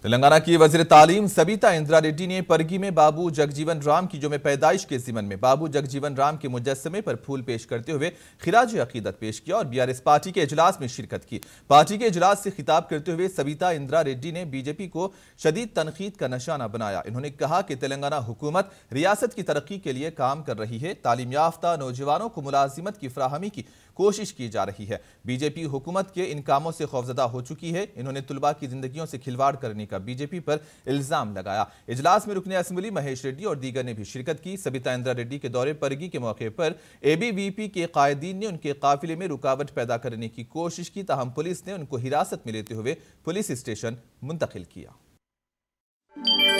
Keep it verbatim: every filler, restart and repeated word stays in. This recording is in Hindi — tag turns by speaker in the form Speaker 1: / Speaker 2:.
Speaker 1: तेलंगाना की वज़ीर तालीम सबिता इंदिरा रेड्डी ने परगी में बाबू जगजीवन राम की जोम पैदाइश के ज़िमन में बाबू जगजीवन राम के मुजस्समे पर फूल पेश करते हुए खिराज अकीदत पेश किया और बीआरएस पार्टी के इजलास में शिरकत की। पार्टी के इजलास से खिताब करते हुए सबिता इंदिरा रेड्डी ने बीजेपी को शदीद तनकीद का निशाना बनाया। इन्होंने कहा कि तेलंगाना हुकूमत रियासत की तरक्की के लिए काम कर रही है, तालीम याफ्ता नौजवानों को मुलाजिमत की फराहमी की कोशिश की जा रही है। बीजेपी हुकूमत के इन कामों से खौफजदा हो चुकी है। इन्होंने तुलबा की जिंदगियों से खिलवाड़ करने का बीजेपी पर इल्जाम लगाया। इजलास में रुकने असेंबली महेश रेड्डी और दीगर ने भी शिरकत की। सबिता इंदिरा रेड्डी के दौरे परगी के मौके पर एबीवीपी के कायदीन ने उनके काफिले में रुकावट पैदा करने की कोशिश की, ताहम पुलिस ने उनको हिरासत में लेते हुए पुलिस स्टेशन मुंतकिल किया।